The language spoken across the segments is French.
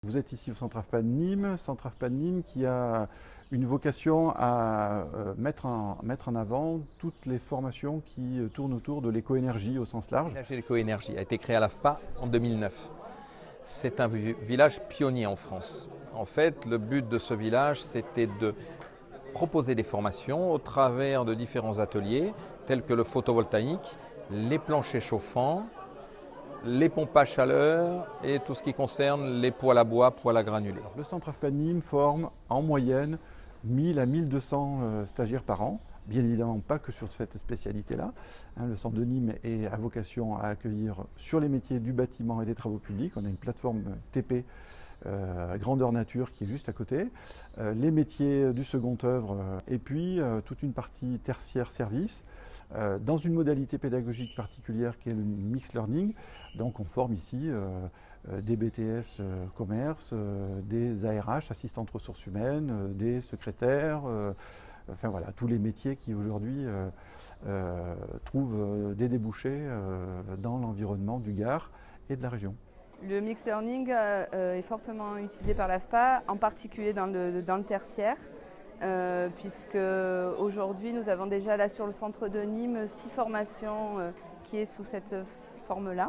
Vous êtes ici au Centre AFPA de Nîmes qui a une vocation à mettre en avant toutes les formations qui tournent autour de l'éco-énergie au sens large. Le village de l'éco-énergie a été créé à l'AFPA en 2009. C'est un village pionnier en France. En fait, le but de ce village, c'était de proposer des formations au travers de différents ateliers tels que le photovoltaïque, les planchers chauffants, les pompes à chaleur et tout ce qui concerne les poêles à bois, poêles à granulés. Le Centre AFPA de Nîmes forme en moyenne 1000 à 1200 stagiaires par an. Bien évidemment pas que sur cette spécialité-là. Le Centre de Nîmes a vocation à accueillir sur les métiers du bâtiment et des travaux publics. On a une plateforme TP grandeur nature qui est juste à côté, les métiers du second œuvre et puis toute une partie tertiaire service dans une modalité pédagogique particulière qui est le mix learning. Donc on forme ici des BTS commerce, des ARH, assistantes ressources humaines, des secrétaires, enfin voilà, tous les métiers qui aujourd'hui trouvent des débouchés dans l'environnement du Gard et de la région. Le mix learning est fortement utilisé par l'AFPA, en particulier dans le tertiaire, puisque aujourd'hui nous avons déjà là sur le centre de Nîmes 6 formations qui est sous cette forme-là.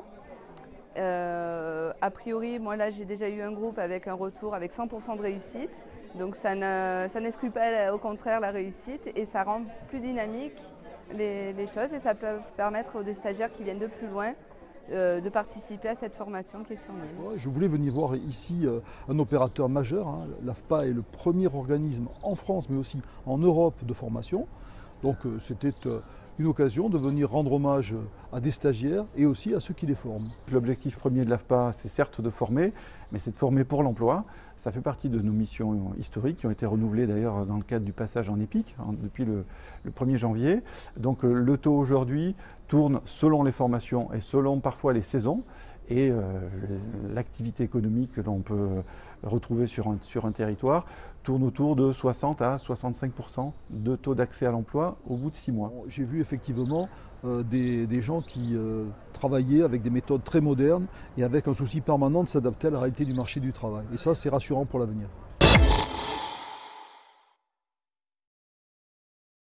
A priori, moi là j'ai déjà eu un groupe avec un retour avec 100% de réussite, donc ça n'exclut pas au contraire la réussite et ça rend plus dynamique les choses et ça peut permettre aux stagiaires qui viennent de plus loin de participer à cette formation qui est sur Nîmes. Je voulais venir voir ici un opérateur majeur. L'AFPA est le premier organisme en France mais aussi en Europe de formation. Donc c'était une occasion de venir rendre hommage à des stagiaires et aussi à ceux qui les forment. L'objectif premier de l'AFPA, c'est certes de former, mais c'est de former pour l'emploi. Ça fait partie de nos missions historiques qui ont été renouvelées d'ailleurs dans le cadre du passage en EPIC depuis le 1er janvier. Donc le taux aujourd'hui tourne selon les formations et selon parfois les saisons et l'activité économique que l'on peut retrouver sur un territoire tourne autour de 60 à 65% de taux d'accès à l'emploi au bout de 6 mois. J'ai vu effectivement des gens qui travaillaient avec des méthodes très modernes et avec un souci permanent de s'adapter à la réalité du marché du travail. Et ça, c'est rassurant pour l'avenir.